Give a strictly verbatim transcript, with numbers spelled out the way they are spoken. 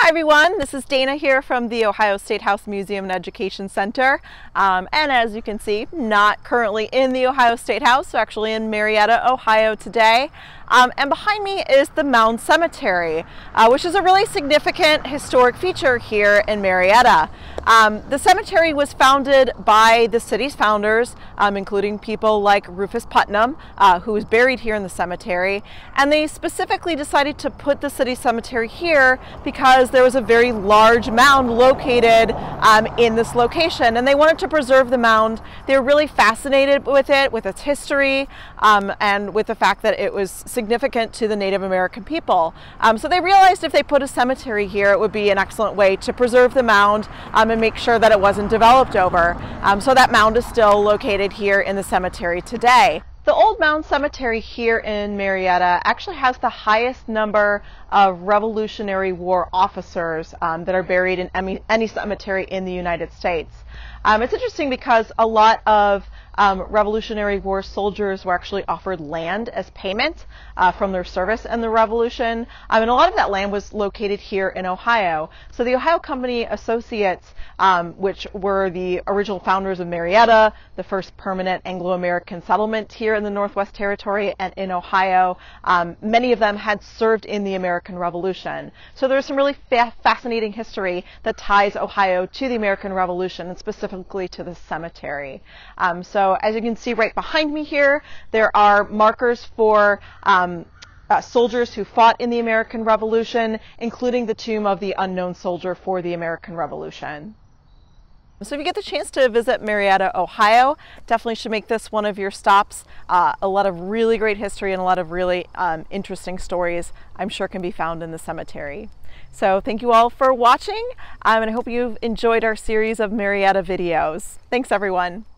Hi everyone, this is Dana here from the Ohio State House Museum and Education Center. Um, and as you can see, not currently in the Ohio State House, actually in Marietta, Ohio today. Um, and behind me is the Mound Cemetery, uh, which is a really significant historic feature here in Marietta. Um, the cemetery was founded by the city's founders, um, including people like Rufus Putnam, uh, who was buried here in the cemetery. And they specifically decided to put the city cemetery here because there was a very large mound located um, in this location, and they wanted to preserve the mound. They were really fascinated with it, with its history, um, and with the fact that it was significant to the Native American people. Um, so they realized if they put a cemetery here, it would be an excellent way to preserve the mound um, and make sure that it wasn't developed over. Um, so that mound is still located here in the cemetery today. The Old Mound Cemetery here in Marietta actually has the highest number of Revolutionary War officers um, that are buried in any, any cemetery in the United States. Um, it's interesting because a lot of um, Revolutionary War soldiers were actually offered land as payment uh, from their service in the Revolution, um, and a lot of that land was located here in Ohio. So the Ohio Company Associates, um, which were the original founders of Marietta, the first permanent Anglo-American settlement here in the Northwest Territory and in Ohio, um, many of them had served in the American Revolution. So there's some really fa fascinating history that ties Ohio to the American Revolution and specifically to the cemetery. Um, so as you can see right behind me here, there are markers for um, uh, soldiers who fought in the American Revolution, including the tomb of the unknown soldier for the American Revolution. So if you get the chance to visit Marietta, Ohio, definitely should make this one of your stops. Uh, a lot of really great history and a lot of really um, interesting stories I'm sure can be found in the cemetery. So thank you all for watching, um, and I hope you've enjoyed our series of Marietta videos. Thanks everyone.